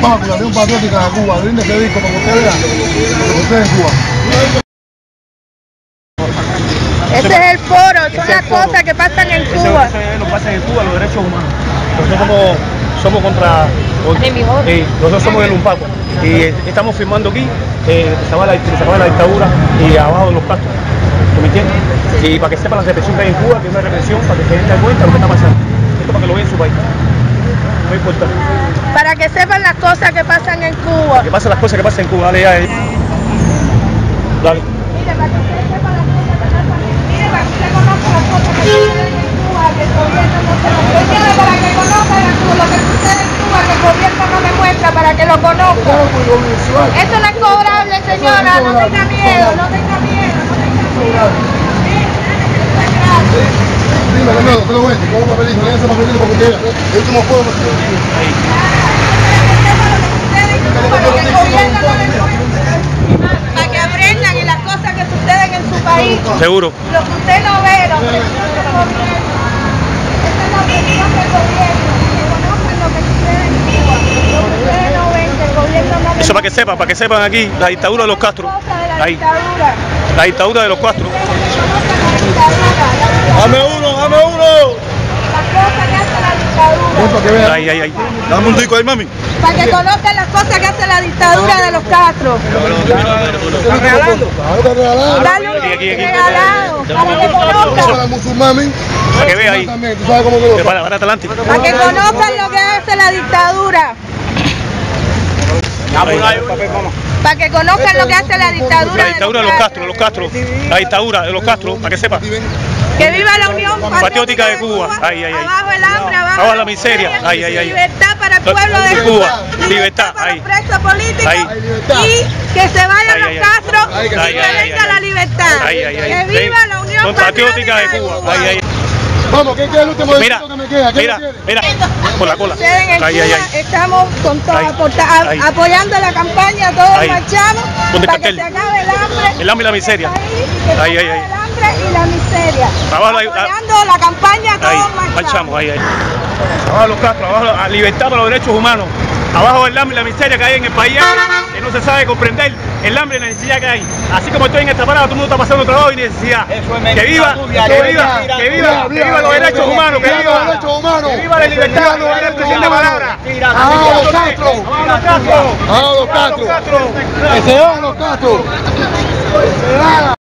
Paco, la Unión Patriótica de Cuba, brinde ese disco para que usted vea lo que sucede en Cuba. Ese es el foro, son las cosas que pasan en Cuba. Eso es lo que pasa en Cuba, los derechos humanos. Nosotros somos contra... nosotros somos el UNPACO y estamos firmando aquí que se va la dictadura y abajo de los Castro. ¿Tú me entiendes? Y para que sepan la represión que hay en Cuba, que es una represión para que se den cuenta de lo que está pasando. Esto para que lo vean en su país. Muy importante. Para que sepan las cosas que pasan en Cuba. Que pasan las cosas que pasan en Cuba. Dale ya. Dale. Mire, para que usted sepa las cosas que pasan en Cuba. Mire, para que usted conozca las cosas que suceden en Cuba, que el gobierno no se lo muestra. Para que conozca lo que sucede en Cuba, que el gobierno no me muestra, para que lo conozca. Esto no es cobrable, señora. No tenga miedo, no tenga miedo, no tenga miedo. Dime, Leonardo, ¿qué lo ves? ¿Cómo un papelito? ¿Quién es ese papelito para que usted vea? El último fuego. Para que aprendan en las cosas que suceden en su país. Seguro. Lo que usted no ve, lo que sucede en el gobierno. Esta es la presión del gobierno. Que conozcan lo que sucede en Cuba. Lo que ustedes no ven, que el gobierno no ve. Eso para que sepan aquí, la dictadura de los Castro. Ahí. La dictadura de los Castro. ¡Dame uno, dame uno! Las cosas que hace la dictadura. Ahí. Dame un disco ahí, mami. Para que conozcan las cosas que hace la dictadura de los Castro. ¿Están regalando? Claro que regalando. Dale un regalado. Para que Para conozcan. la musulmán, Para que vea ahí. también, ¿tú sabes cómo que lo Para Atlántico. Para que conozcan lo que hace la dictadura. Para que conozcan lo que hace la dictadura. La dictadura de los Castro. La dictadura de los Castro, para que sepan. Que viva la Unión Patriótica de Cuba. Ahí. Abajo el hambre, Abajo la miseria. Ahí. Libertad para el pueblo de Cuba. Libertad. Para Ahí. los presos políticos. Ahí. Y que se vayan los Castro y que venga la libertad. Ahí. Que viva la Unión Patriótica de Cuba. Ahí. Vamos, ¿qué es el último Mira, disco que me queda? mira. Por la cola. Ahí. Estamos con todo, Ahí. apoyando la campaña, todos Ahí. marchamos Con el para que cartel. se acabe el hambre. El hambre y la miseria. Ahí. El hambre y la miseria. Abajo Apoyando la campaña, Ahí, todos marchamos, ahí. Abajo los Castro, abajo la libertad para los derechos humanos. Abajo el hambre y la miseria que hay en el país, que no se sabe comprender el hambre y la necesidad que hay. Así como estoy en esta parada, todo el mundo está pasando trabajo y necesidad. Que viva los derechos humanos, que viva la libertad, la expresión de palabra. ¡Ah, los Castro! ¡Ah, los Castro! ¡Que se van los Castro! ¡Que se van!